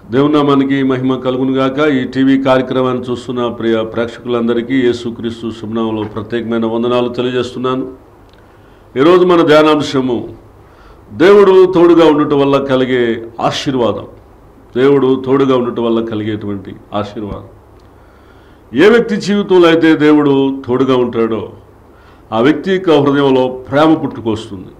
దేవుని నామానికి మహిమ కలుగును గాక. ఈ టీవీ కార్యక్రమాన్ని చూస్తున్న ప్రియ ప్రేక్షకులందరికీ యేసుక్రీస్తు శుభనామంలో ప్రత్యేకమైన వందనాలు తెలియజేస్తున్నాను. ఈరోజు మన ధ్యానాంశము దేవుడు తోడుగా ఉండటం వల్ల కలిగే ఆశీర్వాదం. దేవుడు తోడుగా ఉండటం వల్ల కలిగేటువంటి ఆశీర్వాదం. ఏ వ్యక్తి జీవితంలో అయితే దేవుడు తోడుగా ఉంటాడో ఆ వ్యక్తి యొక్క హృదయంలో ప్రేమ పుట్టుకొస్తుంది.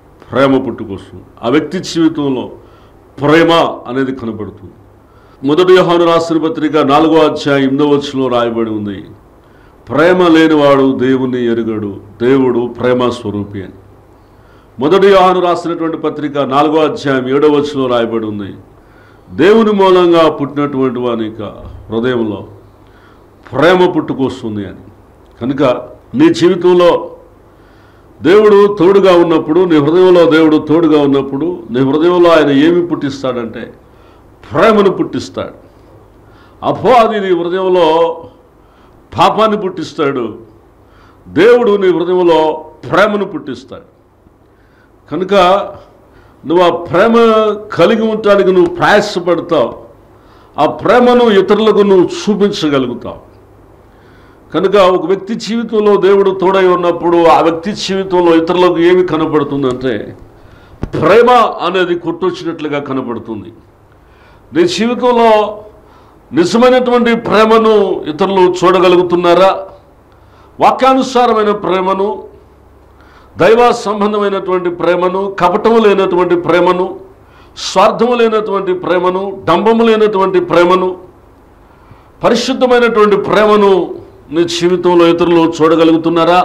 ఆ వ్యక్తి జీవితంలో ప్రేమ అనేది కనబడుతుంది. మొదటి యోహాను రాసిన పత్రిక 4వ అధ్యాయం 8వ వచనంలో రాయబడి ఉంది, ప్రేమ లేనివాడు దేవుని ఎరుగడు, దేవుడు ప్రేమ స్వరూపి అని. మొదటి యోహాను రాసినటువంటి పత్రిక 4వ అధ్యాయం 7వ వచనంలో రాయబడి ఉంది, దేవుని మూలంగా పుట్టినటువంటి వాని హృదయంలో ప్రేమ పుట్టుకొస్తుంది అని. కనుక నీ జీవితంలో దేవుడు తోడుగా ఉన్నప్పుడు, నీ హృదయంలో దేవుడు తోడుగా ఉన్నప్పుడు, నీ హృదయంలో ఆయన ఏమి పుట్టిస్తాడంటే ప్రేమను పుట్టిస్తాడు. అపవాది నీ హృదయంలో పాపాన్ని పుట్టిస్తాడు, దేవుడు నీ హృదయంలో ప్రేమను పుట్టిస్తాడు. కనుక నువ్వు ఆ ప్రేమ కలిగి ఉండటానికి నువ్వు ప్రయాసపడతావు, ఆ ప్రేమను ఇతరులకు నువ్వు చూపించగలుగుతావు. కనుక ఒక వ్యక్తి జీవితంలో దేవుడు తోడై ఉన్నప్పుడు ఆ వ్యక్తి జీవితంలో ఇతరులకు ఏమి కనపడుతుందంటే ప్రేమ అనేది కొట్టొచ్చినట్లుగా కనపడుతుంది. నీ జీవితంలో నిజమైనటువంటి ప్రేమను ఇతరులు చూడగలుగుతున్నారా? వాక్యానుసారమైన ప్రేమను, దైవ సంబంధమైనటువంటి ప్రేమను, కపటము లేనటువంటి ప్రేమను, స్వార్థము లేనటువంటి ప్రేమను, డంబము లేనటువంటి ప్రేమను, పరిశుద్ధమైనటువంటి ప్రేమను నీ జీవితంలో ఇతరులు చూడగలుగుతున్నారా?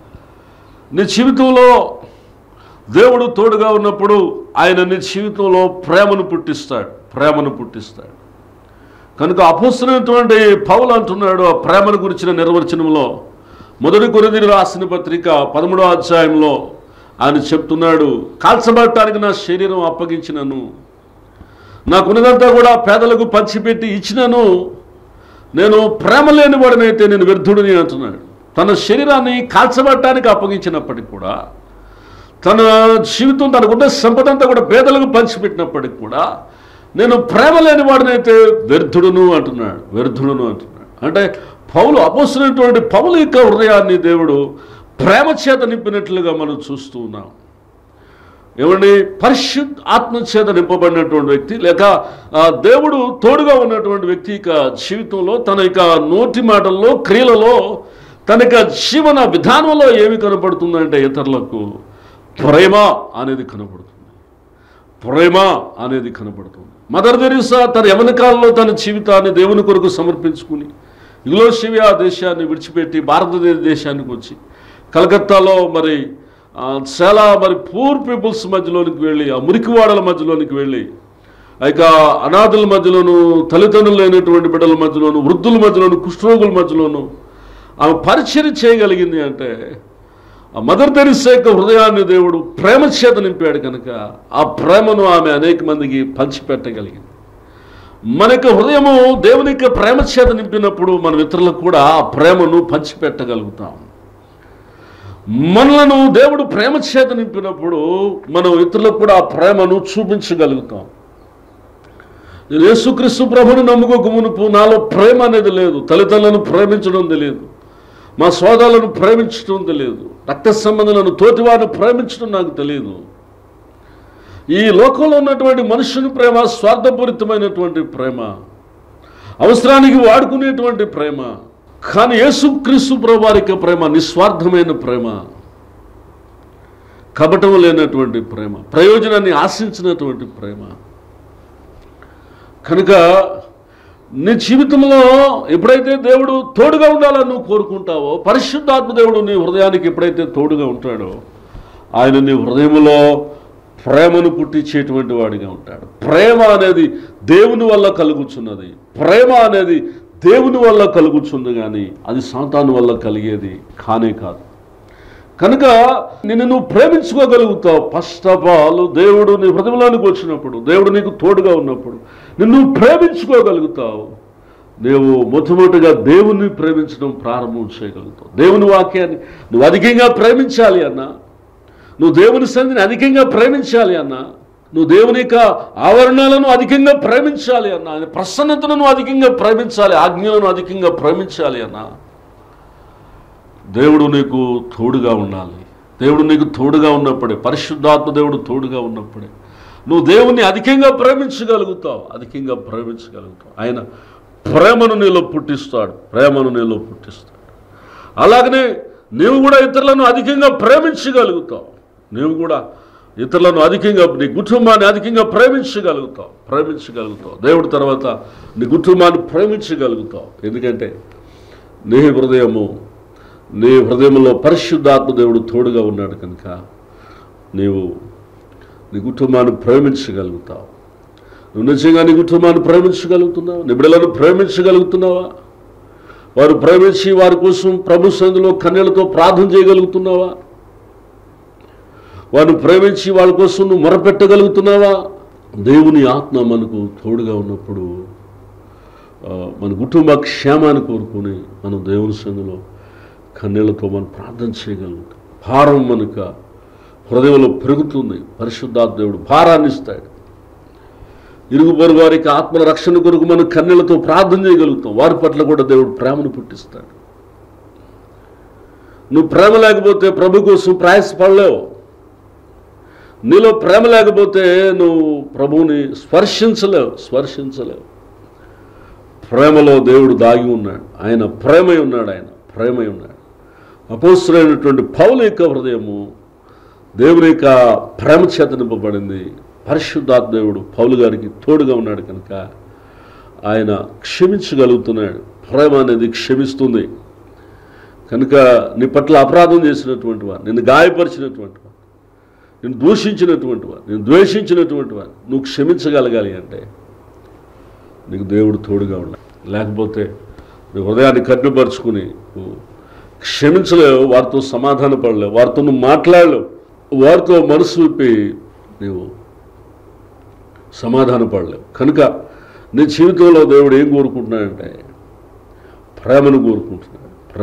నీ జీవితంలో దేవుడు తోడుగా ఉన్నప్పుడు ఆయన నీ జీవితంలో ప్రేమను పుట్టిస్తాడు. కనుక అపోస్తలుడైనటువంటి పౌలు అంటున్నాడు ఆ ప్రేమను గురించిన నిర్వచనంలో, మొదటి కొరింథీయులకు రాసిన పత్రిక 13వ అధ్యాయంలో ఆయన చెప్తున్నాడు, కాల్చబడటానికి నా శరీరం అప్పగించినను, నాకున్నదంతా కూడా పేదలకు పంచిపెట్టి ఇచ్చినను, నేను ప్రేమ లేని వాడినైతే నేను వ్యర్థుడిని అంటున్నాడు. తన శరీరాన్ని కాల్చబడటానికి అప్పగించినప్పటికి కూడా, తన జీవితం తనకున్న సంపద అంతా కూడా పేదలకు పంచిపెట్టినప్పటికి కూడా, నేను ప్రేమ లేని వాడినైతే వ్యర్థుడును అంటున్నాడు. అంటే అపోస్తలుడైనటువంటి పౌలు యొక్క హృదయాన్ని దేవుడు ప్రేమ చేత నింపినట్లుగా మనం చూస్తూ ఉన్నాం. ఏమండి, పరిశుద్ధ ఆత్మ చేత నింపబడినటువంటి వ్యక్తి, లేక దేవుడు తోడుగా ఉన్నటువంటి వ్యక్తి యొక్క జీవితంలో తన యొక్క నోటి మాటల్లో, క్రియలలో, తన యొక్క జీవన విధానంలో ఏమి కనపడుతుందంటే ఇతరులకు ప్రేమ అనేది కనపడుతుంది. మదర్ తెరీసా తన యవ్వన కాలంలో తన జీవితాన్ని దేవుని కొరకు సమర్పించుకుని యుగోస్లావియా దేశాన్ని విడిచిపెట్టి భారతదేశానికి వచ్చి కలకత్తాలో చాలా పూర్ పీపుల్స్ మధ్యలోనికి వెళ్ళి, ఆ మురికివాడల మధ్యలోనికి వెళ్ళి, ఇక అనాథుల మధ్యలోను, తల్లిదండ్రులు లేనటువంటి బిడ్డల మధ్యలోను, వృద్ధుల మధ్యలోను, కుష్ఠరోగుల మధ్యలోను ఆమె పరిచర్య చేయగలిగింది. అంటే ఆ మదర్ తెరీసా యొక్క హృదయాన్ని దేవుడు ప్రేమ చేత నింపాడు. కనుక ఆ ప్రేమను ఆమె అనేక మందికి పంచిపెట్టగలిగింది. మన యొక్క హృదయము దేవుని యొక్క ప్రేమ చేత నింపినప్పుడు మనం ఇతరులకు కూడా ఆ ప్రేమను పంచిపెట్టగలుగుతాం. మనలను దేవుడు ప్రేమ చేత నింపినప్పుడు మనం ఇతరులకు కూడా ఆ ప్రేమను చూపించగలుగుతాం. నేను యేసుక్రీస్తు ప్రభువుని నమ్ముకోక మునుపు నాలో ప్రేమ అనేది లేదు. తల్లిదండ్రులను ప్రేమించడం తెలియదు, మా సోదరులను ప్రేమించడం తెలియదు, రక్త సంబంధాలను, తోటివారిని ప్రేమించడం నాకు తెలియదు. ఈ లోకంలో ఉన్నటువంటి మనుషుని ప్రేమ స్వార్థపూరితమైనటువంటి ప్రేమ, అవసరానికి వాడుకునేటువంటి ప్రేమ. కానీ యేసుక్రీస్తు ప్రభువారి ప్రేమ నిస్వార్థమైన ప్రేమ, కపటం లేనటువంటి ప్రేమ, ప్రయోజనాన్ని ఆశించినటువంటి ప్రేమ. కనుక నీ జీవితంలో ఎప్పుడైతే దేవుడు తోడుగా ఉండాలని నువ్వు కోరుకుంటావో, పరిశుద్ధాత్మ దేవుడు నీ హృదయానికి ఎప్పుడైతే తోడుగా ఉంటాడో ఆయన నీ హృదయంలో ప్రేమను పుట్టించేటువంటి వాడిగా ఉంటాడు. ప్రేమ అనేది దేవుని వల్ల కలుగుచున్నది. ప్రేమ అనేది దేవుని వల్ల కలుగుతుంది, కానీ అది సాతాను వల్ల కలిగేది కానే కాదు. కనుక నిన్ను నువ్వు ప్రేమించుకోగలుగుతావు. ఫస్ట్ ఆఫ్ ఆల్ దేవుడు నీ హృదయంలోనికి వచ్చినప్పుడు, దేవుడు నీకు తోడుగా ఉన్నప్పుడు నిన్ను ప్రేమించుకోగలుగుతావు. నువ్వు మొట్టమొదటిగా దేవుణ్ణి ప్రేమించడం ప్రారంభం చేయగలుగుతావు. దేవుని వాక్యాన్ని నువ్వు అధికంగా ప్రేమించాలి అన్నా, నువ్వు దేవుని సన్నిధిని అధికంగా ప్రేమించాలి అన్నా, నువ్వు దేవుని యొక్క ఆవరణాలను అధికంగా ప్రేమించాలి అన్న, ఆయన ప్రసన్నతను అధికంగా ప్రేమించాలి, ఆజ్ఞలను అధికంగా ప్రేమించాలి అన్న. దేవుడు నీకు తోడుగా ఉండాలి. దేవుడు నీకు తోడుగా ఉన్నప్పుడే, పరిశుద్ధాత్మ దేవుడు తోడుగా ఉన్నప్పుడే నువ్వు దేవుణ్ణి అధికంగా ప్రేమించగలుగుతావు, అధికంగా ప్రేమించగలుగుతావు. ఆయన ప్రేమను నీలో పుట్టిస్తాడు, ప్రేమను నీలో పుట్టిస్తాడు. అలాగనే నీవు కూడా ఇతరులను అధికంగా ప్రేమించగలుగుతావు. నీవు కూడా ఇతరులను అధికంగా, నీ కుటుంబాన్ని అధికంగా ప్రేమించగలుగుతావు. దేవుడి తర్వాత నీ కుటుంబాన్ని ప్రేమించగలుగుతావు. ఎందుకంటే నీ హృదయంలో పరిశుద్ధాత్మ దేవుడు తోడుగా ఉన్నాడు కనుక నీవు నీ కుటుంబాన్ని ప్రేమించగలుగుతావు. నువ్వు నిజంగా నీ కుటుంబాన్ని ప్రేమించగలుగుతున్నావు, నీ బిడ్డలను ప్రేమించగలుగుతున్నావా? వారు ప్రేమించి వారి కోసం ప్రభు సన్నిధిలో కన్నీళ్లతో ప్రార్థన చేయగలుగుతున్నావా? వారిని ప్రేమించి వాళ్ళ కోసం నువ్వు మొరపెట్టగలుగుతున్నావా? దేవుని ఆత్మ మనకు తోడుగా ఉన్నప్పుడు మన కుటుంబ క్షేమాన్ని కోరుకుని మనం దేవుని సన్నిధిలో కన్నీళ్లతో మనం ప్రార్థన చేయగలుగుతాం. భారం మనకు హృదయంలో పెరుగుతుంది. పరిశుద్ధాత్మ దేవుడు భారాన్ని ఇస్తాడు. ఇరుగు పొరుగు వారికి ఆత్మల రక్షణ కొరకు మనం కన్నీళ్లతో ప్రార్థన చేయగలుగుతాం. వారి పట్ల కూడా దేవుడు ప్రేమను పుట్టిస్తాడు. నువ్వు ప్రేమ లేకపోతే ప్రభు కోసం ప్రయాసపడలేవు. నీలో ప్రేమ లేకపోతే నువ్వు ప్రభువుని స్పర్శించలేవు. ప్రేమలో దేవుడు దాగి ఉన్నాడు. ఆయన ప్రేమై ఉన్నాడు. అపోస్తలుడైనటువంటి పౌలు యొక్క హృదయము దేవుని యొక్క ప్రేమ చేత నింపబడింది. పరిశుద్ధాత్మ దేవుడు పౌలు గారికి తోడుగా ఉన్నాడు కనుక ఆయన క్షమించగలుగుతున్నాడు. ప్రేమ అనేది క్షమిస్తుంది కనుక నీ పట్ల అపరాధం చేసినటువంటి వారు, నిన్ను గాయపరిచినటువంటి వారు, నిన్ను దూషించినటువంటి వారు, నిన్ను ద్వేషించినటువంటి వారు నువ్వు క్షమించగలగాలి అంటే నీకు దేవుడు తోడుగా ఉండాలి. లేకపోతే నీ హృదయాన్ని కఠినపరుచుకుని నువ్వు క్షమించలేవు, వారితో సమాధాన పడలేవు, వారితో నువ్వు మాట్లాడలేవు, వారితో మనసు విప్పి నీవు సమాధాన పడలేవు. కనుక నీ జీవితంలో దేవుడు ఏం కోరుకుంటున్నాడంటే ప్రేమను కోరుకుంటున్నాడు.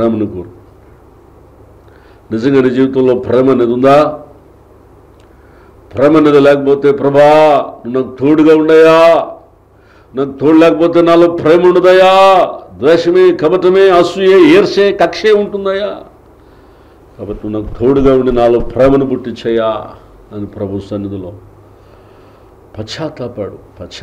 నిజంగా నీ జీవితంలో ప్రేమ అనేది ఉందా? ప్రేమ అనేది లేకపోతే ప్రభా నువ్వు నాకు తోడుగా ఉండయా, నాకు తోడు లేకపోతే నాలో ప్రేమ ఉండదయా, ద్వేషమే, కపటమే, అసూయే, ఈర్ష్యే, కక్షే ఉంటుందయా, కాబట్టి నువ్వు నాకు తోడుగా ఉండి నాలో ప్రేమను పుట్టించయ్యా అని ప్రభు సన్నిధిలో పశ్చాత్తాపడు.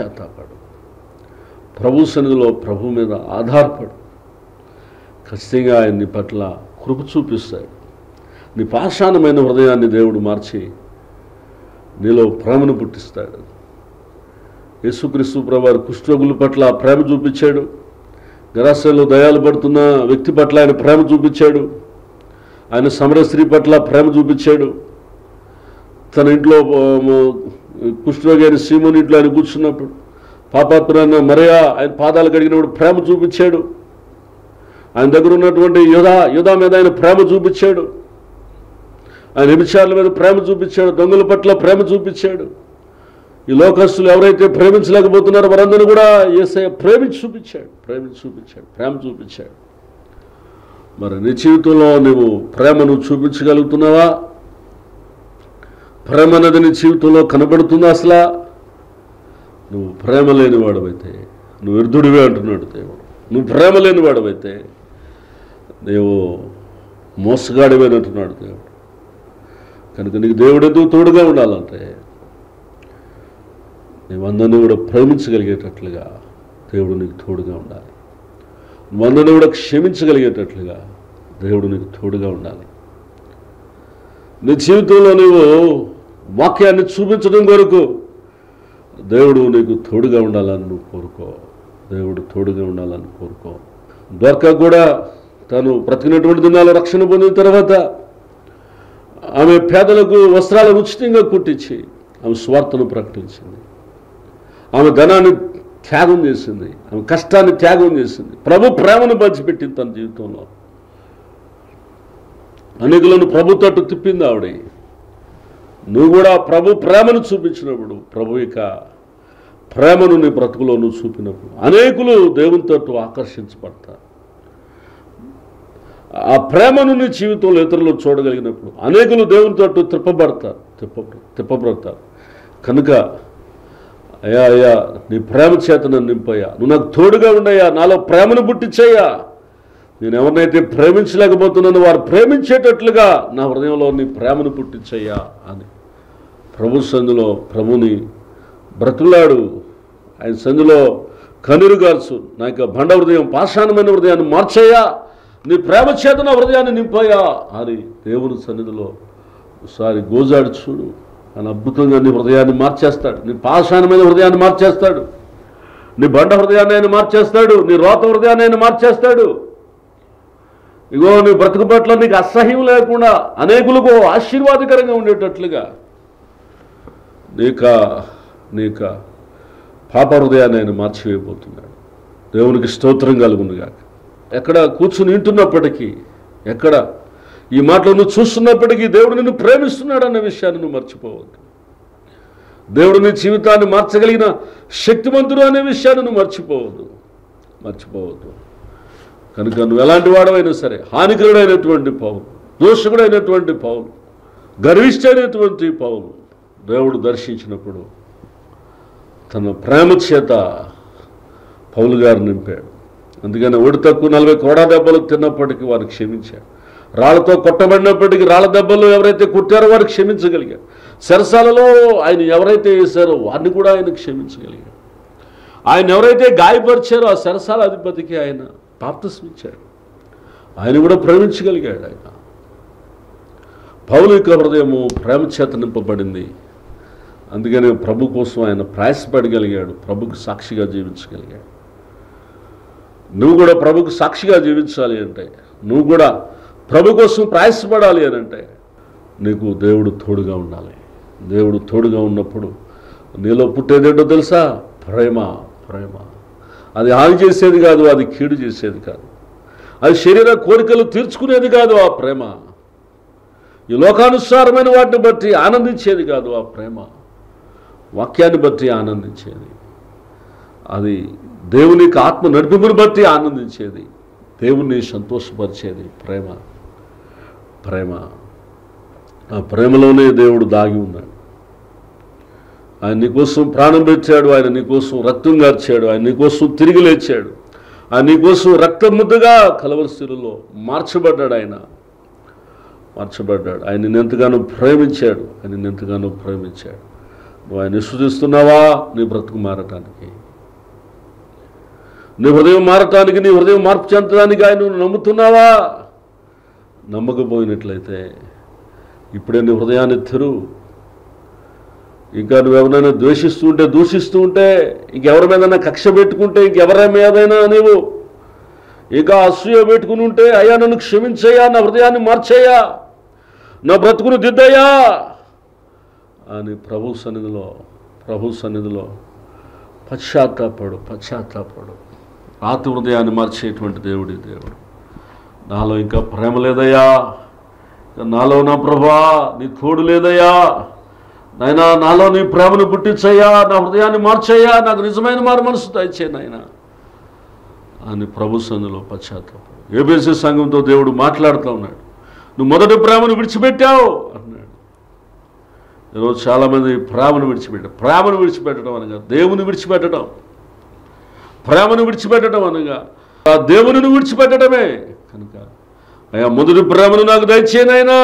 ప్రభు సన్నిధిలో ప్రభు మీద ఆధారపడు. ఖచ్చితంగా ఆయన నీ పట్ల కృప చూపిస్తాడు. నీ పాషాణమైన హృదయాన్ని దేవుడు మార్చి నీలో ప్రేమను పుట్టిస్తాడు. యేసుక్రీస్తు ప్రభువారు కుష్ఠరోగుల పట్ల ప్రేమ చూపించాడు. గరాశయంలో దయాలు పడుతున్న వ్యక్తి పట్ల ఆయన ప్రేమ చూపించాడు. ఆయన సమర స్త్రీ పట్ల ప్రేమ చూపించాడు. తన ఇంట్లో కుష్ఠరోగి అయిన సీమోని ఇంట్లో ఆయన కూర్చున్నప్పుడు పాపాత్ముడైన మరియా ఆయన పాదాలు కడిగినప్పుడు ప్రేమ చూపించాడు. ఆయన దగ్గర ఉన్నటువంటి యోధా మీద ఆయన ప్రేమ చూపించాడు. ఆయన వ్యభిచారుల మీద ప్రేమ చూపించాడు. దొంగల పట్ల ప్రేమ చూపించాడు. ఈ లోకస్తులు ఎవరైతే ప్రేమించలేకపోతున్నారో వారందరూ కూడా యేసయ్య ప్రేమించి చూపించాడు. మరి నీ జీవితంలో నువ్వు ప్రేమను చూపించగలుగుతున్నావా? ప్రేమ అనేది నీ జీవితంలో కనబడుతుందా? అసలు నువ్వు ప్రేమ లేని వాడవైతే నువ్వు వ్యర్థుడివే అంటున్నాడు దేవుడు. నువ్వు ప్రేమ లేని వాడవైతే నువ్వు మోసగాడివే అంటున్నాడు దేవుడు. కనుక నీకు దేవుడు ఎందుకు తోడుగా ఉండాలంటే నీవందరినీ కూడా ప్రేమించగలిగేటట్లుగా దేవుడు నీకు తోడుగా ఉండాలి. నువ్వందరినీ కూడా క్షమించగలిగేటట్లుగా దేవుడు నీకు తోడుగా ఉండాలి. నీ జీవితంలో నువ్వు వాక్యాన్ని చూపించడం కొరకు దేవుడు నీకు తోడుగా ఉండాలని నువ్వు కోరుకో. దొరక కూడా తను బ్రతికినటువంటి దినాల్లో రక్షణ పొందిన తర్వాత ఆమె పేదలకు వస్త్రాలను ఉచితంగా కుట్టించి ఆమె స్వార్థను ప్రకటించింది. ఆమె ధనాన్ని త్యాగం చేసింది, ఆమె కష్టాన్ని త్యాగం చేసింది. ప్రభు ప్రేమను పంచిపెట్టింది తన జీవితంలో. అనేకులను ప్రభు తట్టు తిప్పింది ఆవిడ. నువ్వు కూడా ప్రభు ప్రేమను చూపించినప్పుడు, ప్రభు యొక్క ప్రేమను నీ బ్రతుకులో నువ్వు చూపినప్పుడు అనేకులు దేవుని తట్టు ఆకర్షించబడతారు. ఆ ప్రేమను నీ జీవితంలో ఇతరులు చూడగలిగినప్పుడు అనేకులు దేవుని తట్టు తిప్పబడతారు. కనుక అయ్యా అయ్యా నీ ప్రేమ చేత నన్ను నింపయ్యా, నువ్వు నాకు తోడుగా ఉండయ్యా, నాలో ప్రేమను పుట్టించయ్యా, నేను ఎవరినైతే ప్రేమించలేకపోతున్నానో వారు ప్రేమించేటట్లుగా నా హృదయంలో నీ ప్రేమను పుట్టించయ్యా అని ప్రభు సందులో ప్రభుని బ్రతులాడు. ఆయన సందులో కన్నీరు గార్చు, నా యొక్క బండ హృదయం పాషాణమైన హృదయాన్ని మార్చయ్యా, నీ ప్రేమ చేత నా హృదయాన్ని నింపయ్యా అని దేవుని సన్నిధిలో ఒకసారి గోజాడు చూడు. ఆయన అద్భుతంగా నీ హృదయాన్ని మార్చేస్తాడు, నీ పాషాణమైన హృదయాన్ని మార్చేస్తాడు, నీ బండ హృదయాన్ని ఆయన మార్చేస్తాడు, నీ రోత హృదయాన్ని ఆయన మార్చేస్తాడు. ఇగో నీ బ్రతుకు పట్ల నీకు అసహ్యం లేకుండా అనేకులకు ఆశీర్వాదకరంగా ఉండేటట్లుగా నీక పాప హృదయాన్ని ఆయన మార్చివేయబోతున్నాడు. దేవునికి స్తోత్రం కలుగునుగాక. ఎక్కడ కూర్చుని వింటున్నప్పటికీ, ఎక్కడ ఈ మాటలు నువ్వు చూస్తున్నప్పటికీ దేవుడు నిన్ను ప్రేమిస్తున్నాడు అన్న విషయాన్ని నువ్వు మర్చిపోవద్దు. దేవుడు నీ జీవితాన్ని మార్చగలిగిన శక్తిమంతుడు అనే విషయాన్ని నువ్వు మర్చిపోవద్దు. కనుక నువ్వు ఎలాంటి వాడవైనా సరే, హానికరుడైనటువంటి పౌలు, దోషకుడైనటువంటి పౌలు, గర్విష్ఠైనటువంటి పౌలు దేవుడు దర్శించినప్పుడు తన ప్రేమ చేత పౌలు గారు నింపాడు. అందుకని ఒడి తక్కువ 40 కొడా దెబ్బలు తిన్నప్పటికీ వారిని క్షమించాడు. రాళ్లతో కొట్టబడినప్పటికీ రాళ్ల దెబ్బలు ఎవరైతే కుట్టారో వారిని క్షమించగలిగాడు. చెరసాలలో ఆయన ఎవరైతే వేశారో వారిని కూడా ఆయన క్షమించగలిగాడు. ఆయన ఎవరైతే గాయపరిచారో ఆ చెరసాల అధిపతికి ఆయన బాప్తిస్మిచ్చాడు. ఆయన కూడా ప్రేమించగలిగాడు. ఆయన పౌలు యొక్క హృదయము ప్రేమ చేత నింపబడింది. అందుకని ప్రభు కోసం ఆయన ప్రయాసపడగలిగాడు, ప్రభుకు సాక్షిగా జీవించగలిగాడు. నువ్వు కూడా ప్రభుకు సాక్షిగా జీవించాలి అంటే, నువ్వు కూడా ప్రభు కోసం ప్రయాసపడాలి అని అంటే నీకు దేవుడు తోడుగా ఉండాలి. దేవుడు తోడుగా ఉన్నప్పుడు నీలో పుట్టేదేంటో తెలుసా? ప్రేమ. అది హాని చేసేది కాదు, అది కీడు చేసేది కాదు, అది శరీర కోరికలు తీర్చుకునేది కాదు. ఆ ప్రేమ ఈ లోకానుసారమైన వాటిని బట్టి ఆనందించేది కాదు. ఆ ప్రేమ వాక్యాన్ని బట్టి ఆనందించేది, అది దేవునికి ఆత్మ నడిపింపుని బట్టి ఆనందించేది, దేవుణ్ణి సంతోషపరిచేది ప్రేమ. ఆ ప్రేమలోనే దేవుడు దాగి ఉన్నాడు. ఆయన నీకోసం ప్రాణం పెట్టాడు, ఆయన నీకోసం రక్తం గార్చాడు, ఆయన నీకోసం తిరిగి లేచాడు, ఆయన నీకోసం రక్త ముద్దగా కలవరిశిలలో మార్చబడ్డాడు. ఆయన నిన్నెంతగానో ప్రేమించాడు. నువ్వు ఆయన విశ్వసిస్తున్నావా? నీ బ్రతుకు మారటానికి, నీ హృదయం మారటానికి, నీ హృదయం మార్పు చెందడానికి ఆయన నువ్వు నమ్ముతున్నావా? నమ్మకపోయినట్లయితే ఇప్పుడే నీ హృదయాన్ని తెరువు. ఇంకా నువ్వెవరైనా ద్వేషిస్తూ ఉంటే, దూషిస్తూ ఉంటే, ఇంకెవరి మీదైనా కక్ష పెట్టుకుంటే, ఇంకెవరి మీదైనా నీవు ఇంకా అసూయ పెట్టుకుని ఉంటే, అయ్యా నన్ను క్షమించయ్యా, నా హృదయాన్ని మార్చయ్యా, నా బ్రతుకును దిద్దయ్యా అని ప్రభు సన్నిధిలో పశ్చాత్తాపడు. రాతి హృదయాన్ని మార్చేటువంటి దేవుడు. నాలో ఇంకా ప్రేమ లేదయ్యా, నాలో నా ప్రభా నీ తోడు లేదయ్యా, నాయనా నాలో నీ ప్రేమను పుట్టించయ్యా, నా హృదయాన్ని మార్చయ్యా, నాకు నిజమైన మారు మనసు దయచేయి నాయనా అని ప్రభు సన్నిధిలో పశ్చాత్తాపడు. ఏబీసీ సంఘంతో దేవుడు మాట్లాడుతూ ఉన్నాడు. నువ్వు మొదటి ప్రేమను విడిచిపెట్టావు అన్నాడు. ఈరోజు చాలామంది ప్రేమను విడిచిపెట్టడం అనగా దేవుని విడిచిపెట్టడం, ప్రేమను విడిచిపెట్టడం అనగా ఆ దేవుని విడిచిపెట్టడమే. కనుక అయ్యా మొదటి ప్రేమను నాకు దయచేయనైనా,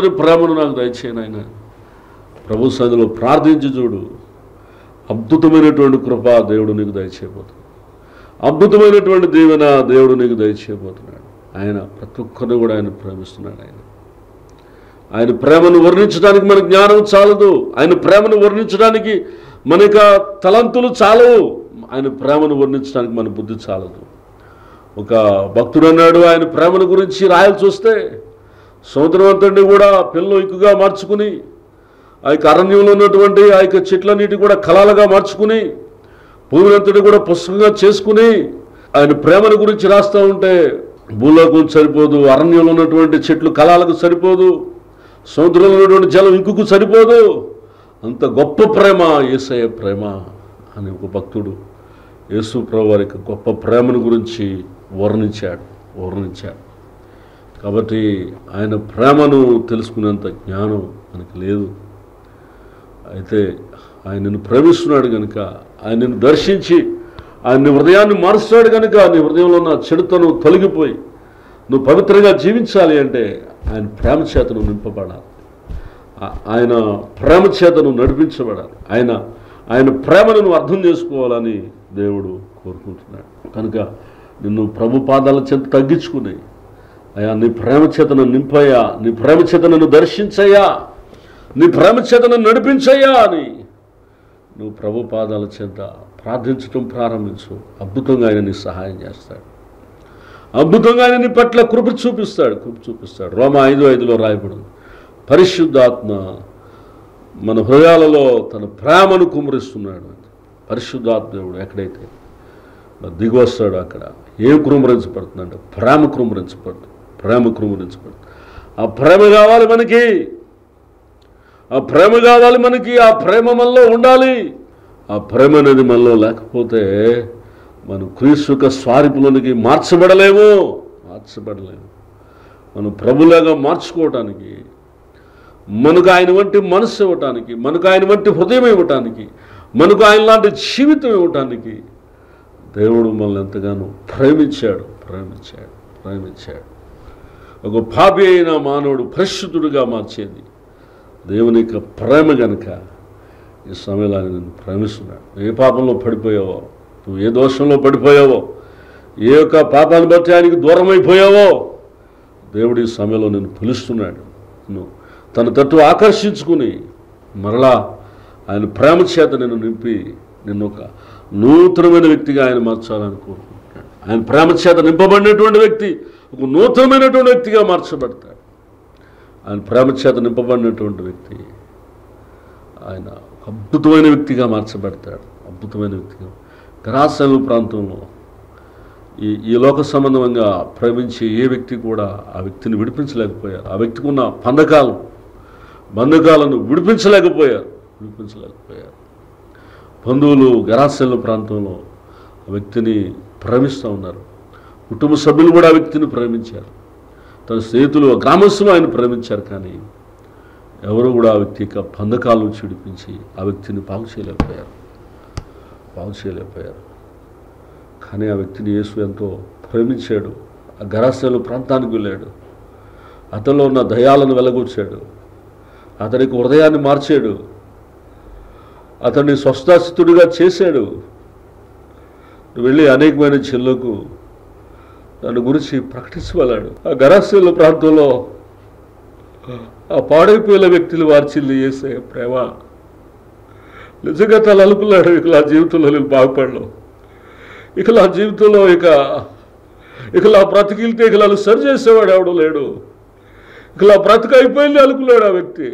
ప్రభు సన్నిధిలో ప్రార్థించి చూడు. అద్భుతమైనటువంటి కృప దేవుడు నీకు దయచేయబోతున్నాడు, అద్భుతమైనటువంటి దీవెన దేవుడు నీకు దయచేయబోతున్నాడు. ఆయన ప్రతి ఒక్కరిని కూడా ఆయన ప్రేమిస్తున్నాడు. ఆయన ప్రేమను వర్ణించడానికి మన జ్ఞానం చాలదు, ఆయన ప్రేమను వర్ణించడానికి మనక తలంతులు చాలవు, ఆయన ప్రేమను వర్ణించడానికి మన బుద్ధి చాలదు. ఒక భక్తుడు అన్నాడు, ఆయన ప్రేమను గురించి రాయాల్సి వస్తే సముద్రం అంతటిని కూడా పిల్లలు ఎక్కువగా మార్చుకుని, ఆ యొక్క అరణ్యంలో ఉన్నటువంటి ఆ యొక్క చెట్లన్నిటి కూడా కళలుగా మార్చుకుని, భూమినంతటి కూడా పుస్తకంగా చేసుకుని ఆయన ప్రేమను గురించి రాస్తూ ఉంటే భూలోకం సరిపోదు, అరణ్యంలో ఉన్నటువంటి చెట్లు కళలకు సరిపోదు, సముద్రంలో ఉన్నటువంటి జలం ఇంకుకు సరిపోదు, అంత గొప్ప ప్రేమ యేసయ్య ప్రేమ అని ఒక భక్తుడు యేసు ప్రభు వారి గొప్ప ప్రేమను గురించి వర్ణించాడు. కాబట్టి ఆయన ప్రేమను తెలుసుకునేంత జ్ఞానం మనకు లేదు. అయితే ఆయన నిన్ను ప్రేమిస్తున్నాడు కనుక, ఆయన నిన్ను దర్శించి ఆయన నీ హృదయాన్ని మారుస్తాడు కనుక, నీ హృదయంలో ఉన్న చెడుతను తొలగిపోయి నువ్వు పవిత్రంగా జీవించాలి అంటే ఆయన ప్రేమ చేత నువ్వు నింపబడాలి. ఆయన ప్రేమ చేత నువ్వు నడిపించబడాలి. ఆయన ప్రేమను నువ్వు అర్థం చేసుకోవాలని దేవుడు కోరుకుంటున్నాడు. కనుక నిన్ను ప్రభు పాదాల చేత తగ్గించుకుని, అయ్యా నీ ప్రేమ చేత నన్ను నింపయ్యా, నీ ప్రేమ చేత నన్ను దర్శించయ్యా, నీ ప్రేమ చేత నన్ను నడిపించయ్యా అని నువ్వు ప్రభు పాదాల చేత ప్రార్థించడం ప్రారంభించు. అద్భుతంగా ఆయన నీ సహాయం చేస్తాడు. అద్భుతంగా ఆయన నీ పట్ల కృప చూపిస్తాడు. రోమా 5:5 రాయబడింది, పరిశుద్ధాత్మ మన హృదయాలలో తన ప్రేమను కుమ్మరిస్తున్నాడు. పరిశుద్ధాత్మ దేవుడు ఎక్కడైతే దిగి వస్తాడు అక్కడ ఏం కుమ్మరించబడుతుందంటే ప్రేమ కుమ్మరించబడుతుంది. ఆ ప్రేమ కావాలి మనకి, ఆ ప్రేమ మనలో ఉండాలి. ఆ ప్రేమ అనేది మనలో లేకపోతే మనం క్రీస్తు స్వారూప్యంలోనికి మార్చబడలేము. మనం ప్రభులాగా మార్చుకోవటానికి, మనకు ఆయన వంటి మనస్సు ఇవ్వటానికి, మనకు ఆయన వంటి హృదయం ఇవ్వటానికి, మనకు ఆయన లాంటి జీవితం ఇవ్వటానికి దేవుడు మనల్ని ఎంతగానో ప్రేమించాడు. ఒక పాపి అయిన మానవుడు పరిశుద్ధుడిగా మార్చేది దేవుని యొక్క ప్రేమ గనుక ఈ సమయంలో ఆయన నిన్ను ప్రేమిస్తున్నాడు. ఏ పాపంలో పడిపోయావో, నువ్వు ఏ దోషంలో పడిపోయావో, ఏ యొక్క పాపాన్ని బట్టి ఆయనకి దూరం అయిపోయావో దేవుడు ఈ సమయంలో నిన్ను పిలుస్తున్నాడు. నువ్వు తన తట్టు ఆకర్షించుకుని మరలా ఆయన ప్రేమ చేత నిన్ను నింపి నిన్ను ఒక నూతనమైన వ్యక్తిగా ఆయన మార్చాలని కోరుకుంటున్నాడు. ఆయన ప్రేమ చేత నింపబడినటువంటి వ్యక్తి ఒక నూతనమైనటువంటి వ్యక్తిగా మార్చబడతాడు. ఆయన ప్రేమ చేత నింపబడినటువంటి వ్యక్తి ఆయన అద్భుతమైన వ్యక్తిగా మార్చబడతాడు. గరాసేన ప్రాంతంలో ఈ లోక సంబంధంగా ప్రేమించే ఏ వ్యక్తి కూడా ఆ వ్యక్తిని విడిపించలేకపోయారు. ఆ వ్యక్తికి ఉన్న బంధకాలను విడిపించలేకపోయారు. బంధువులు గరాసేన ప్రాంతంలో ఆ వ్యక్తిని ప్రేమిస్తూ ఉన్నారు. కుటుంబ సభ్యులు కూడా ఆ వ్యక్తిని ప్రేమించారు. తన స్నేహితులు గ్రామస్తులు ఆయన ప్రేమించారు. కానీ ఎవరు కూడా ఆ వ్యక్తి యొక్క బంధకాల నుంచి విడిపించి ఆ వ్యక్తిని బాగు చేయలేకపోయారు. కానీ ఆ వ్యక్తిని యేసు ఎంతో ప్రేమించాడు. ఆ గరాసేన ప్రాంతానికి వెళ్ళాడు. అతనిలో ఉన్న దయాలను వెలగొచ్చాడు. అతనికి హృదయాన్ని మార్చాడు. అతన్ని స్వస్థస్థితుడిగా చేశాడు. వెళ్ళి అనేకమైన చెల్లకు దాని గురించి ప్రకటించగలాడు. ఆ గరాసేన ప్రాంతంలో ఆ పాడైపోయిన వ్యక్తులు వార్చిల్లు చేసే ప్రేమ నిజంగా తను అనుకున్నాడు, ఇక నా జీవితంలో నేను బాగుపడను, ఇక నా జీవితంలో ఇక నా బ్రతికిలితే ఇక నన్ను సరి చేసేవాడు ఎవడు లేడు, ఇక నా బ్రతికి అయిపోయింది అనుకున్నాడు ఆ వ్యక్తి.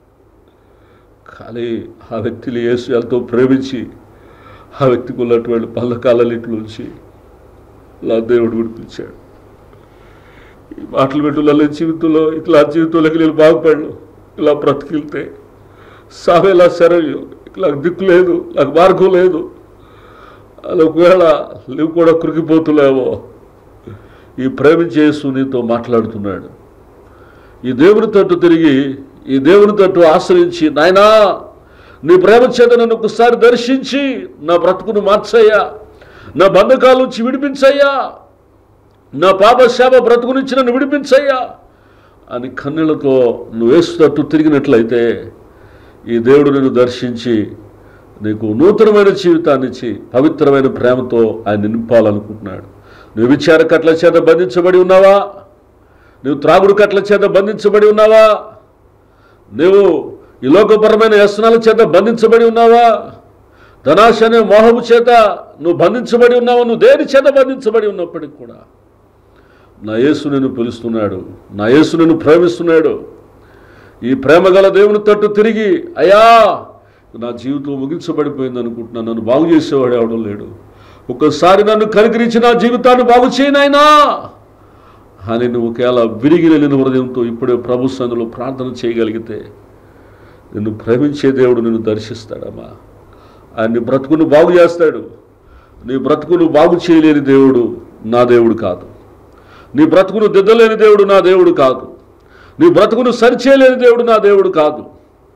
కానీ ఆ వ్యక్తిని యేసు ఎంతో ప్రేమించి ఆ వ్యక్తికి ఉన్నటువంటి బంధకాలన్నింటిలోంచి నా దేవుడు విడిపించాడు. ఈ మాటలు పెట్టుల జీవితంలో ఇట్లా జీవితంలోకి నేను బాగుపడను, ఇలా బ్రతికిలితే సావేలా శరణ్యం, నాకు దిక్కు లేదు, నాకు మార్గం లేదు అది ఒకవేళ నువ్వు కూడా కురికిపోతులేవో ఈ ప్రేమించే యేసు నీతో మాట్లాడుతున్నాడు. ఈ దేవుని తట్టు తిరిగి ఈ దేవుని తట్టు ఆశ్రయించి, నాయనా నీ ప్రేమ చేత నన్ను ఒకసారి దర్శించి నా బ్రతుకును మార్చయ్యా, నా బంధకాల నుంచి విడిపించయ్యా, నా పాపశాప బ్రతుకు నుంచి నన్ను విడిపించయ్యా అని కన్నీళ్లతో నువ్వు యేసు తట్టు తిరిగినట్లయితే ఈ దేవుడు నిన్ను దర్శించి నీకు నూతనమైన జీవితాన్ని ఇచ్చి పవిత్రమైన ప్రేమతో ఆయన నింపాలనుకుంటున్నాడు. నువ్వు విచార కట్ల చేత బంధించబడి ఉన్నావా? నువ్వు త్రాగుడు కట్ల చేత బంధించబడి ఉన్నావా? నువ్వు ఈ లోకపరమైన వ్యసనాల చేత బంధించబడి ఉన్నావా? ధనాశ అనే మోహము చేత నువ్వు బంధించబడి ఉన్నావా? నువ్వు దేని చేత బంధించబడి ఉన్నప్పటికీ కూడా నా యేసు నిన్ను పిలుస్తున్నాడు, నా యేసు నిన్ను ప్రేమిస్తున్నాడు. ఈ ప్రేమ గల దేవుని తట్టు తిరిగి, అయ్యా నా జీవితం ముగించబడిపోయింది అనుకుంటున్నాను, నన్ను బాగు చేసేవాడు ఎవడం లేడు, ఒక్కసారి నన్ను కనికరించి నా జీవితాన్ని బాగు చేయనాయనా అని నువ్వు ఒకవేళ విరిగి వెళ్ళిన హృదయంతో ఇప్పుడే ప్రభు సన్నిధిలో ప్రార్థన చేయగలిగితే నిన్ను ప్రేమించే దేవుడు నిన్ను దర్శిస్తాడమ్మా. ఆయన నీ బ్రతుకును బాగు చేస్తాడు. నీ బ్రతుకును బాగు చేయలేని దేవుడు నా దేవుడు కాదు. నీ బ్రతుకును దిద్దలేని దేవుడు నా దేవుడు కాదు. నీ బ్రతుకును సరిచేయలేని దేవుడు నా దేవుడు కాదు.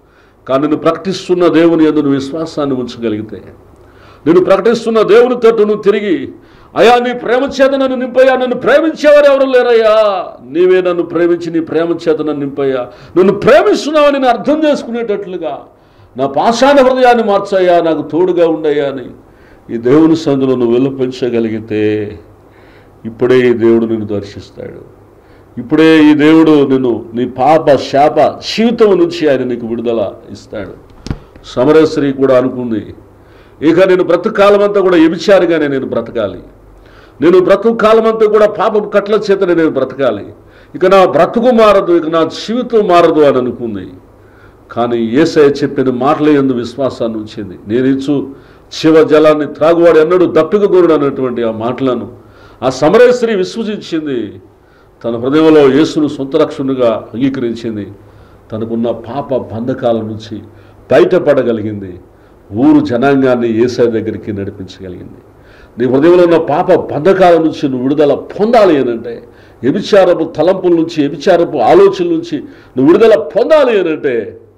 కానీ నిన్ను ప్రకటిస్తున్న దేవుని యందు నువ్వు విశ్వాసాన్ని ఉంచగలిగితే, నేను ప్రకటిస్తున్న దేవుని తట్టు నువ్వు తిరిగి, అయ్యా నీ ప్రేమ చేత నన్ను నింపయ్యా, నన్ను ప్రేమించేవారు ఎవరు లేరయ్యా, నీవే నన్ను ప్రేమించి నీ ప్రేమ చేత నన్ను నింపయ్యా, నన్ను ప్రేమిస్తున్నావని నేను అర్థం చేసుకునేటట్లుగా నా పాషాణ హృదయాన్ని మార్చయ్యా, నాకు తోడుగా ఉండయ్యా అని ఈ దేవుని సన్నిధిలో నువ్వు వెలుపంచగలిగితే, ఇప్పుడే ఈ దేవుడు నిన్ను దర్శిస్తాడు. ఇప్పుడే ఈ దేవుడు నిన్ను నీ పాప శాప జీవితం నుంచి ఆయన నీకు విడుదల ఇస్తాడు. సమరయ స్త్రీ కూడా అనుకుంది, ఇక నేను బ్రతుకాలం అంతా కూడా వ్యభిచారిగానే నేను బ్రతకాలి, నేను బ్రతుకాలం అంతా కూడా పాప కట్ల చేతనే నేను బ్రతకాలి, ఇక నా బ్రతుకు మారదు, ఇక నా జీవితం మారదు అని అనుకుంది. కానీ యేసయ్య చెప్పిన మాటలే యందు విశ్వాసాన్ని ఉంచింది. నేను ఇచ్చు శివ జలాన్ని త్రాగువాడు ఎన్నడూ దప్పిక కోరుడు అన్నటువంటి ఆ మాటలను ఆ సమరయ స్త్రీ విశ్వసించింది. తన హృదయంలో యేసును సొంత రక్షణగా అంగీకరించింది. తనకున్న పాప బంధకాల నుంచి బయటపడగలిగింది. ఊరు జనాంగాన్ని యేసయ్య దగ్గరికి నడిపించగలిగింది. నీ హృదయంలో ఉన్న పాప బంధకాల నుంచి నువ్వు విడుదల పొందాలి అనంటే, వ్యభిచారపు తలంపుల నుంచి, వ్యభిచారపు ఆలోచనల నుంచి నువ్వు విడుదల పొందాలి అనంటే,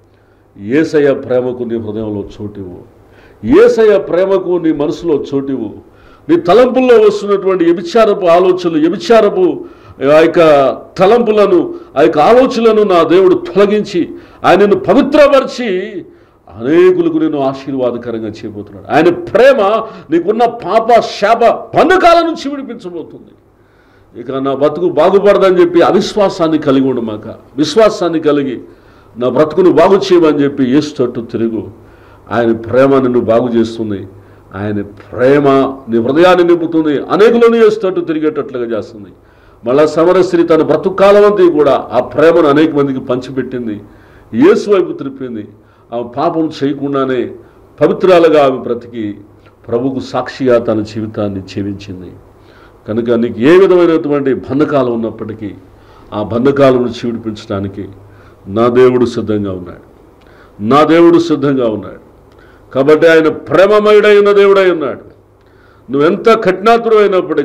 యేసయ్య ప్రేమకు నీ హృదయంలో చోటివు, యేసయ్య ప్రేమకు నీ మనసులో చోటివు. నీ తలంపుల్లో వస్తున్నటువంటి వ్యభిచారపు ఆలోచనలు, వ్యభిచారపు ఆ యొక్క తలంపులను, ఆ యొక్క ఆలోచనలను నా దేవుడు తొలగించి ఆయనను పవిత్రపరిచి అనేకులకు నేను ఆశీర్వాదకరంగా చేయబోతున్నాడు. ఆయన ప్రేమ నీకున్న పాప శాప బంధకాల నుంచి విడిపించబోతుంది. ఇక నా బ్రతుకు బాగుపడదని చెప్పి అవిశ్వాసాన్ని కలిగి ఉండమాక, విశ్వాసాన్ని కలిగి నా బ్రతుకును బాగు చేయమని చెప్పి యేసు తట్టు తిరుగు. ఆయన ప్రేమ నిన్ను బాగు చేస్తుంది. ఆయన ప్రేమ నీ హృదయాన్ని నింపుతుంది, అనేకులను యేసు తట్టు తిరిగేటట్లుగా చేస్తుంది. మళ్ళా సమరయ స్త్రీ తన బ్రతుకాలం అంతా కూడా ఆ ప్రేమను అనేక మందికి పంచిపెట్టింది, యేసు వైపు తిరిపింది. ఆమె పాపం చేయకుండానే పవిత్రాలుగా ఆమె బ్రతికి ప్రభుకు సాక్షిగా తన జీవితాన్ని జీవించింది. కనుక నీకు ఏ విధమైనటువంటి బంధకాలం ఉన్నప్పటికీ ఆ బంధకాలం నుంచి విడిపించడానికి నా దేవుడు సిద్ధంగా ఉన్నాడు, నా దేవుడు సిద్ధంగా ఉన్నాడు. కాబట్టి ఆయన ప్రేమమయుడైన దేవుడై ఉన్నాడు. నువ్వెంత కఠినాతుడు అయినప్పటికీ,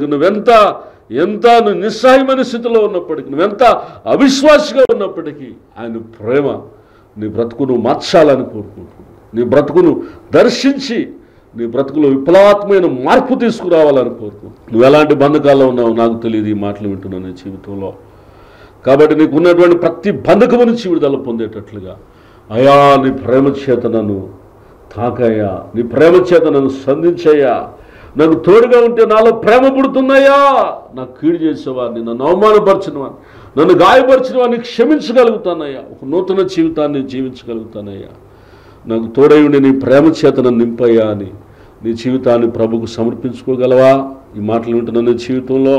నువ్వు నిస్సహాయమైన స్థితిలో ఉన్నప్పటికీ, నువ్వెంత అవిశ్వాసిగా ఉన్నప్పటికీ ఆయన ప్రేమ నీ బ్రతుకును మార్చాలని కోరుకుంటున్నాను. నీ బ్రతుకును దర్శించి నీ బ్రతుకులో విప్లవాత్మకమైన మార్పు తీసుకురావాలని కోరుకుంటున్నాను. నువ్వు ఎలాంటి బంధకాల్లో ఉన్నావు నాకు తెలియదు, ఈ మాటలు వింటున్నాను నీ జీవితంలో. కాబట్టి నీకు ఉన్నటువంటి ప్రతి బంధకము నుంచి విడుదల పొందేటట్లుగా, అయా నీ ప్రేమ చేత నన్ను తాకయ్యా, నీ ప్రేమ చేత నన్ను సంధించయ్యా, నాకు తోడుగా ఉంటే నాలో ప్రేమ పుడుతున్నాయా, నాకు కీడు చేసేవాడిని, నన్ను అవమానపరిచిన వాడిని, నన్ను గాయపరిచిన వాడిని క్షమించగలుగుతానయ్యా, ఒక నూతన జీవితాన్ని జీవించగలుగుతానయ్యా, నాకు తోడై ఉండి నీ ప్రేమ చేత నన్ను నింపయ్యా అని నీ జీవితాన్ని ప్రభుకు సమర్పించుకోగలవా? ఈ మాటలు వింటున్న నీ జీవితంలో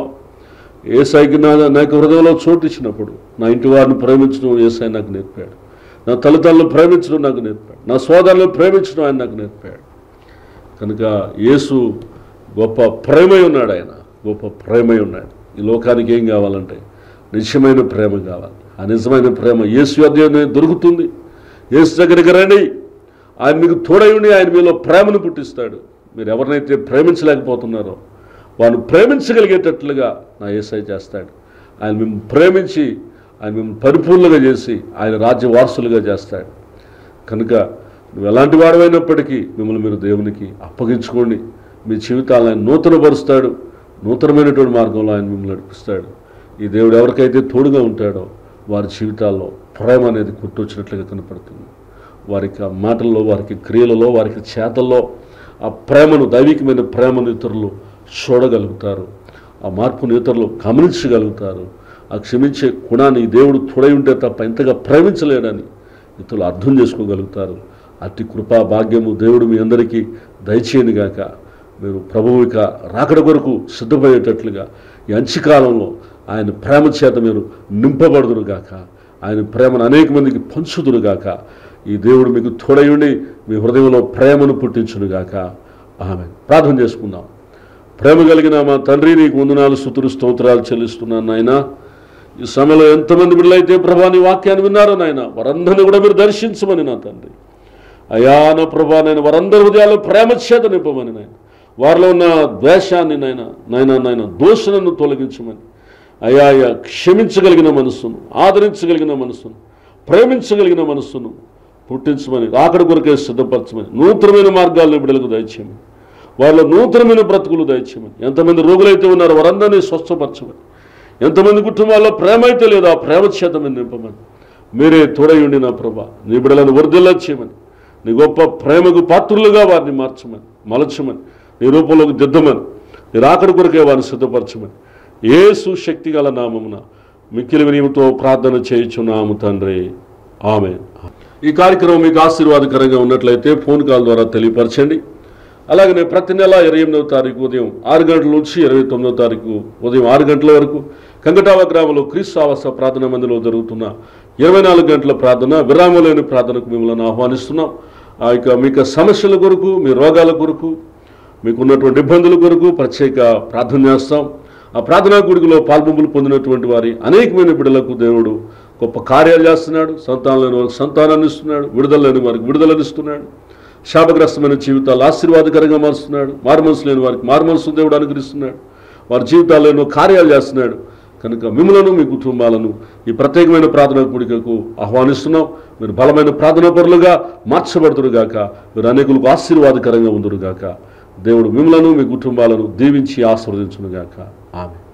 యేసయ్యకి నాకు హృదయంలో చోటు ఇచ్చినప్పుడు, నా ఇంటి వారిని ప్రేమించడం యేసయ్య నాకు నేర్పాడు, నా తల్లిదండ్రులను ప్రేమించడం నాకు నేర్పాడు, నా సోదరులను ప్రేమించడం ఆయన నాకు నేర్పాడు. కనుక యేసు గొప్ప ప్రేమై ఉన్నాడు, ఆయన గొప్ప ప్రేమై ఉన్నాడు. ఈ లోకానికి ఏం కావాలంటే నిజమైన ప్రేమ కావాలి. ఆ నిజమైన ప్రేమ యేసు వద్ద దొరుకుతుంది. యేసు దగ్గరికి రండి, ఆయన మీకు తోడై ఉండి ఆయన మీలో ప్రేమను పుట్టిస్తాడు. మీరు ఎవరినైతే ప్రేమించలేకపోతున్నారో వారిని ప్రేమించగలిగేటట్లుగా నా యేసయ్య చేస్తాడు. ఆయన మిమ్మల్ని ప్రేమించి ఆయన మిమ్మల్ని పరిపూర్ణంగా చేసి ఆయన రాజ్య వారసులుగా చేస్తాడు. కనుక నువ్వు ఎలాంటి వాడమైనప్పటికీ మిమ్మల్ని మీరు దేవునికి అప్పగించుకోండి. మీ జీవితాలను ఆయన నూతనపరుస్తాడు, నూతనమైనటువంటి మార్గంలో ఆయన మిమ్మల్ని నడిపిస్తాడు. ఈ దేవుడు ఎవరికైతే తోడుగా ఉంటాడో వారి జీవితాల్లో ప్రేమ అనేది కొట్టొచ్చినట్లుగా కనపడుతుంది. వారికి ఆ మాటల్లో, వారికి క్రియలలో, వారికి చేతల్లో ఆ ప్రేమను, దైవికమైన ప్రేమను ఇతరులు చూడగలుగుతారు. ఆ మార్పును ఇతరులు గమనించగలుగుతారు. ఆ క్షమించే గుణాన్ని దేవుడు తోడై ఉంటే తప్ప ఇంతగా ప్రేమించలేడని ఇతరులు అర్థం చేసుకోగలుగుతారు. అతి కృపా భాగ్యము దేవుడు మీ అందరికీ దయచేయనుగాక. మీరు ప్రభువు ఇక రాకడ కొరకు సిద్ధపడేటట్లుగా ఈ అంచికాలంలో ఆయన ప్రేమ చేత మీరు నింపబడుదురుగాక. ఆయన ప్రేమను అనేక మందికి పంచుదురుగాక. ఈ దేవుడు మీకు తోడై ఉండి మీ హృదయంలో ప్రేమను పుట్టించునుగాక. ఆమేన్. ప్రార్థన చేసుకుందాం. ప్రేమ కలిగిన మా తండ్రి, నీకు వందనాలు, స్తుతులు, స్తోత్రాలు చెల్లిస్తున్నాను నాయన. ఈ సమయంలో ఎంతమంది బిడ్డలైతే ప్రభా నీ వాక్యాన్ని విన్నారో నాయన, వారందరినీ కూడా మీరు దర్శించమని నా తండ్రి. అయా నా ప్రభా, నేను వారందరి హృదయాల్లో ప్రేమ చేత నింపమని నాయన, వారిలో ఉన్న ద్వేషాన్ని నాయన దోషణను తొలగించమని, అయా క్షమించగలిగిన మనస్సును, ఆదరించగలిగిన మనస్సును, ప్రేమించగలిగిన మనస్సును, పుట్టించమని, రాకడ కొరకే సిద్ధపరచమని, నూతనమైన మార్గాలను బిడ్డలకు దయచేయమని, వాళ్ళ నూతనమైన బ్రతుకులు దయచేయమని, ఎంతమంది రోగులైతే ఉన్నారో వారందరినీ స్వస్థపరచమని, ఎంతమంది కుటుంబాల్లో ప్రేమ అయితే లేదో ఆ ప్రేమ చేత మీరు నింపమని, మీరే తోడయుండి నా ప్రభా నీ బిడ్డలను వర్ధిల్లా చేయమని, నీ గొప్ప ప్రేమకు పాత్రులుగా వారిని మార్చమని, మలచమని, నీ రూపంలోకి దిద్దమని, నీ రాకడ కొరకే వారిని సిద్ధపరచమని యేసు శక్తి గల నామమున మిక్కిలి వినయముతో ప్రార్థన చేయుచున్నాము తండ్రి, ఆమేన్. ఈ కార్యక్రమం మీకు ఆశీర్వాదకరంగా ఉన్నట్లయితే ఫోన్ కాల్ ద్వారా తెలియపరచండి. అలాగనే ప్రతి నెల 28వ తారీఖు ఉదయం 6 గంటల నుంచి 29వ తారీఖు ఉదయం 6 గంటల వరకు కంగటావ గ్రామంలో క్రీస్తు ఆవాస ప్రార్థనా మందిలో జరుగుతున్న 24 గంటల ప్రార్థన, విరామం లేని ప్రార్థనకు మిమ్మల్ని ఆహ్వానిస్తున్నాం. మీకు సమస్యల కొరకు, మీ రోగాల కొరకు, మీకున్నటువంటి ఇబ్బందుల కొరకు ప్రత్యేక ప్రార్థన చేస్తాం. ఆ ప్రార్థనా గుడిలో పాల్పొంపులు పొందినటువంటి వారి అనేకమైన బిడ్డలకు దేవుడు గొప్ప కార్యాలు చేస్తున్నాడు. సంతానం లేని వారికి సంతానాన్ని ఇస్తున్నాడు, విడుదల లేని వారికి విడుదలనిస్తున్నాడు, శాపగ్రస్తమైన జీవితాలు ఆశీర్వాదకరంగా మారుస్తున్నాడు, మారుమనసు లేని వారికి మారుమనసు దేవుడు అనుగ్రహిస్తున్నాడు, వారి జీవితాల్లో ఎన్నో కార్యాలు చేస్తున్నాడు. కనుక మిమ్మలను మీ కుటుంబాలను ఈ ప్రత్యేకమైన ప్రార్థనా కూడికకు ఆహ్వానిస్తున్నాం. మీరు బలమైన ప్రార్థనా పరులుగా మార్చబడుతురుగాక, మీరు అనేకులకు ఆశీర్వాదకరంగా ఉందురుగాక. దేవుడు మిమ్మలను మీ కుటుంబాలను దీవించి ఆశీర్వదించునుగాక. ఆమేన్.